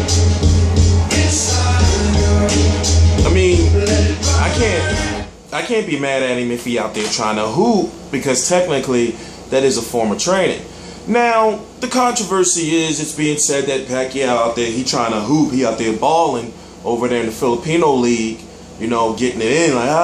I mean, I can't be mad at him if he out there trying to hoop, because technically that is a form of training. Now, the controversy is, it's being said that Pacquiao out there, he trying to hoop, he out there balling over there in the Filipino League, you know, getting it in, like,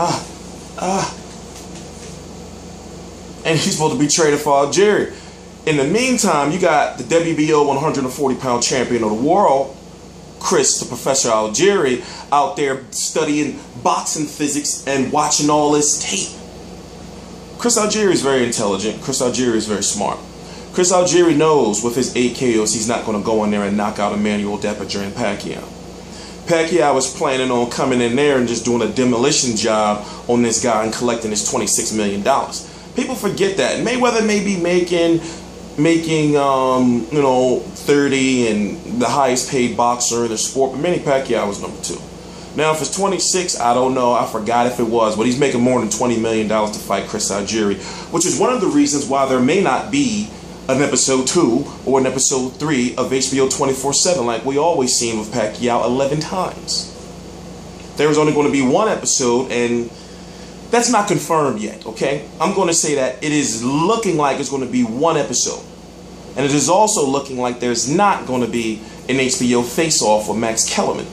and he's supposed to be traded for Algieri. In the meantime, you got the WBO 140-pound champion of the world, Chris, the Professor Algieri, out there studying boxing physics and watching all this tape. Chris Algieri is very intelligent. Chris Algieri is very smart. Chris Algieri knows with his 8 KOs, he's not going to go in there and knock out Emmanuel Depredran and Pacquiao. Pacquiao was planning on coming in there and just doing a demolition job on this guy and collecting his $26 million. People forget that. Mayweather may be making you know, 30 and the highest paid boxer in the sport, but Manny Pacquiao was number 2. Now, if it's 26, I don't know. I forgot if it was, but he's making more than $20 million to fight Chris Algieri, which is one of the reasons why there may not be an episode 2 or an episode 3 of HBO 24/7 like we always seen with Pacquiao 11 times. There was only going to be one episode, and that's not confirmed yet, okay? I'm going to say that it is looking like it's going to be one episode. And it is also looking like there's not going to be an HBO face-off with Max Kellerman.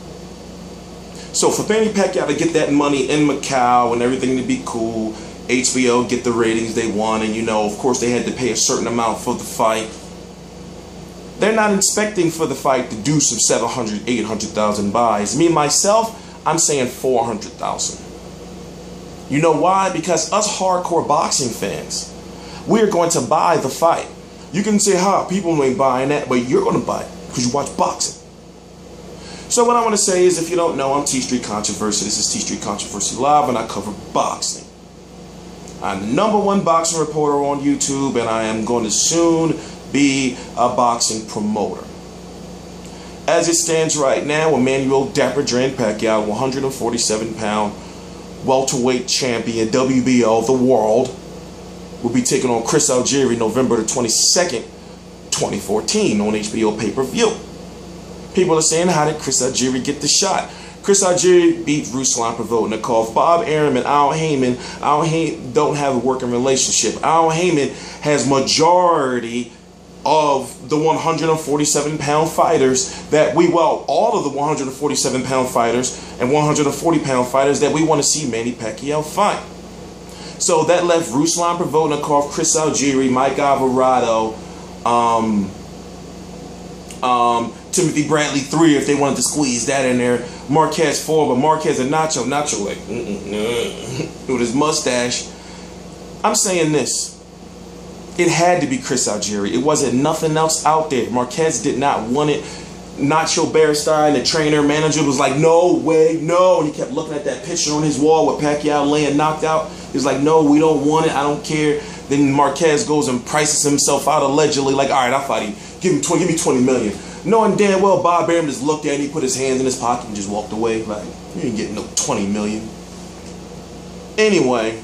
So for Manny Pacquiao to get that money in Macau and everything to be cool, HBO get the ratings they want, and you know, of course they had to pay a certain amount for the fight. They're not expecting for the fight to do some 700, 800,000 buys. Me, myself, I'm saying 400,000. You know why? Because us hardcore boxing fans, we're going to buy the fight. You can say, people ain't buying that, but you're going to buy it because you watch boxing. So what I want to say is, if you don't know, I'm T Street Controversy. This is T Street Controversy Live, and I cover boxing. I'm the #1 boxing reporter on YouTube, and I am going to soon be a boxing promoter. As it stands right now, Emmanuel Depredran Pacquiao, 147-pound welterweight champion, WBO of the world, will be taking on Chris Algieri November the 22nd, 2014 on HBO pay-per-view. People are saying, how did Chris Algieri get the shot? Chris Algieri beat Ruslan Provodnikov. Bob Arum and Al Heyman don't have a working relationship. Al Heyman has majority of the 147-pound fighters that all of the 147-pound fighters and 140-pound fighters that we want to see Manny Pacquiao fight. So that left Ruslan Provodnikov, Chris Algieri, Mike Alvarado, Timothy Bradley 3 if they wanted to squeeze that in there, Marquez 4, but Marquez and Nacho like with his mustache. I'm saying this. It had to be Chris Algieri. It wasn't nothing else out there. Marquez did not want it. Nacho Beristain, the trainer, manager, was like, no way, no. And he kept looking at that picture on his wall with Pacquiao laying knocked out. He was like, no, we don't want it. I don't care. Then Marquez goes and prices himself out allegedly, like, all right, I'll fight him. Give me 20 million. Knowing damn well Bob Arum just looked at him, he put his hands in his pocket and just walked away. Like, you ain't getting no 20 million. Anyway,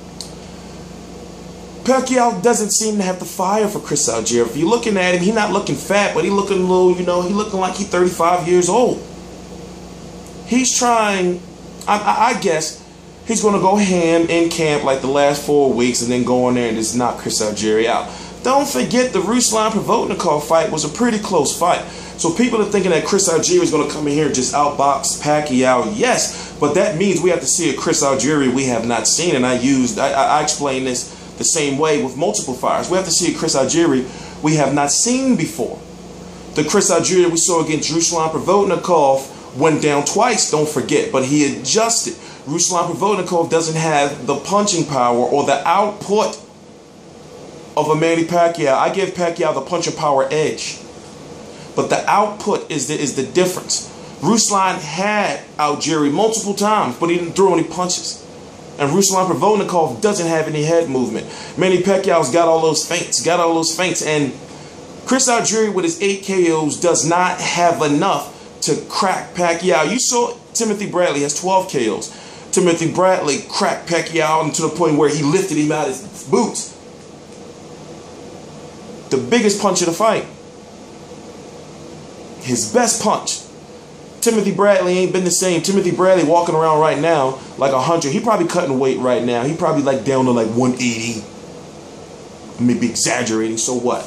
Pacquiao doesn't seem to have the fire for Chris Algieri. If you're looking at him, he's not looking fat, but he looking a little, you know, he looking like he's 35 years old. He's trying, I guess, he's going to go ham in camp like the last 4 weeks and then go in there and just knock Chris Algieri out. Don't forget the Ruslan Provodnikov fight was a pretty close fight. So people are thinking that Chris Algieri is going to come in here and just outbox Pacquiao. Yes, but that means we have to see a Chris Algieri we have not seen. And I explained this the same way with multiple fighters. We have to see a Chris Algieri we have not seen before. The Chris Algieri we saw against Ruslan Provodnikov went down twice, don't forget, but he adjusted. Ruslan Provodnikov doesn't have the punching power or the output of a Manny Pacquiao. I give Pacquiao the punching power edge, but the output is the difference. Ruslan had Algieri multiple times, but he didn't throw any punches. And Ruslan Provodnikov doesn't have any head movement. Manny Pacquiao's got all those feints, and Chris Algieri with his 8 KOs does not have enough to crack Pacquiao. You saw Timothy Bradley has 12 KOs. Timothy Bradley cracked Pacquiao to the point where he lifted him out of his boots. The biggest punch of the fight. his best punch. Timothy Bradley ain't been the same. Timothy Bradley walking around right now like 100. He probably cutting weight right now. He probably like down to like 180. Maybe exaggerating. So what?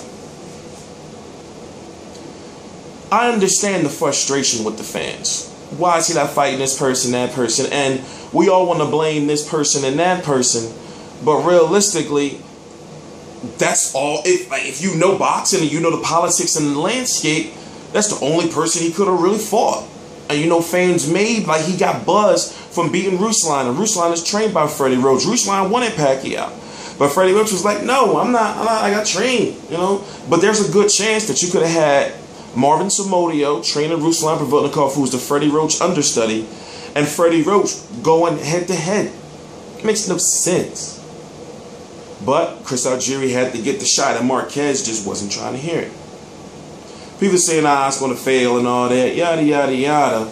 I understand the frustration with the fans. Why is he not fighting this person, that person? And we all want to blame this person and that person. But realistically, that's all. If you know boxing and you know the politics and the landscape, that's the only person he could have really fought. And you know, fans made like he got buzz from beating Ruslan. And Ruslan is trained by Freddie Roach. Ruslan wanted Pacquiao. But Freddie Roach was like, no, I'm not, I got trained, you know. But there's a good chance that you could have had Marvin Somodio training Ruslan Provodnikov, who was the Freddie Roach understudy, and Freddie Roach going head to head. It makes no sense. But Chris Algieri had to get the shot, and Marquez just wasn't trying to hear it. People saying, it's going to fail and all that, yada, yada, yada.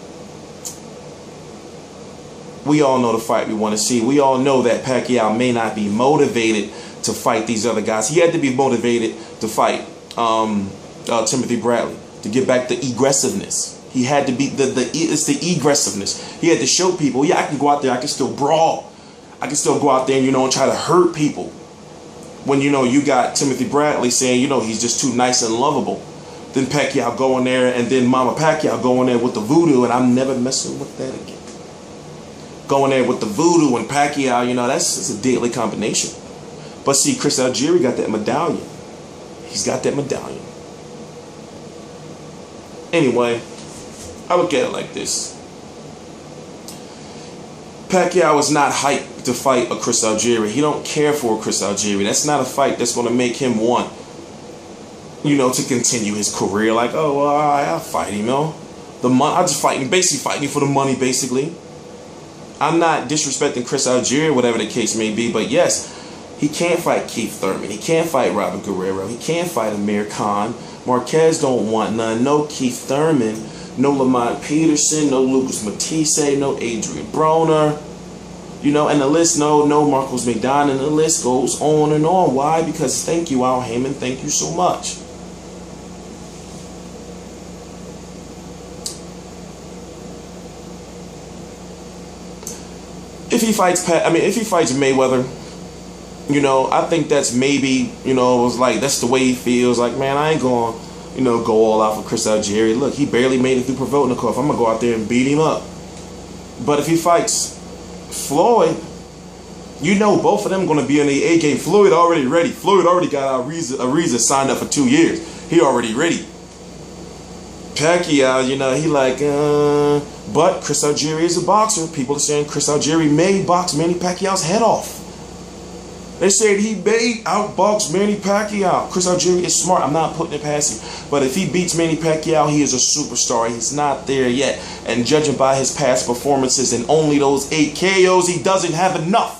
We all know the fight we want to see. We all know that Pacquiao may not be motivated to fight these other guys. He had to be motivated to fight Timothy Bradley, to get back the aggressiveness. He had to be, it's the aggressiveness. He had to show people, yeah, I can go out there, I can still brawl. I can still go out there and, and try to hurt people. When, you got Timothy Bradley saying, he's just too nice and lovable. Then Pacquiao going there, and then Mama Pacquiao going there with the voodoo, and I'm never messing with that again. Going there with the voodoo and Pacquiao, that's a deadly combination. But see, Chris Algieri got that medallion. He's got that medallion. Anyway, I look at it like this. Pacquiao is not hyped to fight a Chris Algieri. He don't care for a Chris Algieri. That's not a fight that's going to make him want, to continue his career. Like, oh, well, I'll fight him, I just fight him, basically fighting him for the money, basically. I'm not disrespecting Chris Algieri, whatever the case may be, but yes, he can't fight Keith Thurman. He can't fight Robin Guerrero. He can't fight Amir Khan. Marquez don't want none. No Keith Thurman. No Lamont Peterson. No Lucas Matisse. No Adrian Broner. And the list, no Marcos McDonald. And the list goes on and on. Why? Because thank you, Al Heyman. Thank you so much. If he fights Mayweather, I think that's maybe, it was like, that's the way he feels. Like, man, I ain't going, go all out for Chris Algieri. Look, he barely made it through Provodnikov. I'm going to go out there and beat him up. But if he fights Floyd, both of them going to be in the A game. Floyd already ready. Floyd already got Ariza signed up for 2 years. He already ready. Pacquiao, he like, but Chris Algieri is a boxer. People are saying Chris Algieri may box Manny Pacquiao's head off. They said he may outbox Manny Pacquiao. Chris Algieri is smart. I'm not putting it past him. But if he beats Manny Pacquiao, he is a superstar. He's not there yet. And judging by his past performances and only those 8 KOs, he doesn't have enough.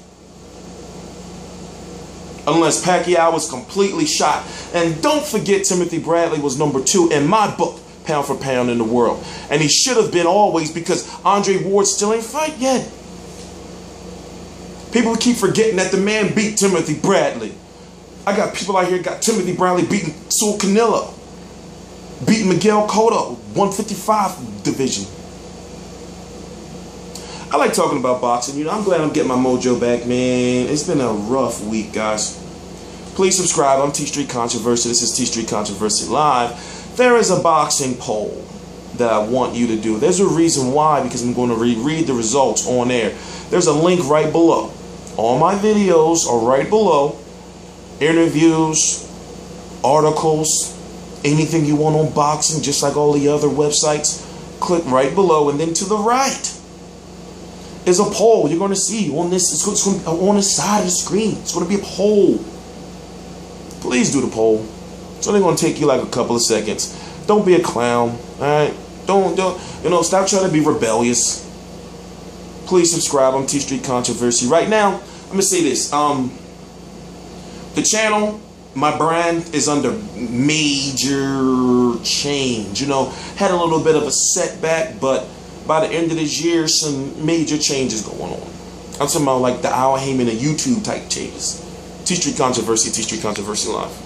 Unless Pacquiao was completely shot. And don't forget, Timothy Bradley was number 2 in my book, pound for pound in the world. And he should have been always, because Andre Ward still ain't fight yet. People keep forgetting that the man beat Timothy Bradley. I got people out here got Timothy Bradley beating Saul Canelo. Beating Miguel Cotto, 155 division. I like talking about boxing. I'm glad I'm getting my mojo back, man. It's been a rough week, guys. Please subscribe. I'm T Street Controversy. This is T Street Controversy Live. There is a boxing poll that I want you to do. There's a reason why, because I'm going to read the results on air. There's a link right below. All my videos are right below. Interviews, articles, anything you want on boxing, just like all the other websites. Click right below, and then to the right is a poll. You're going to see on this. It's going to be on the side of the screen. It's going to be a poll. Please do the poll. It's only going to take you like a couple of seconds. Don't be a clown. All right. Don't. Stop trying to be rebellious. Please subscribe. I'm T Street Controversy. Right now, I'm gonna say this. The channel, my brand is under major change. Had a little bit of a setback, but by the end of this year, some major changes going on. I'm talking about like the Al Heyman and YouTube type changes. T Street Controversy, T Street Controversy Live.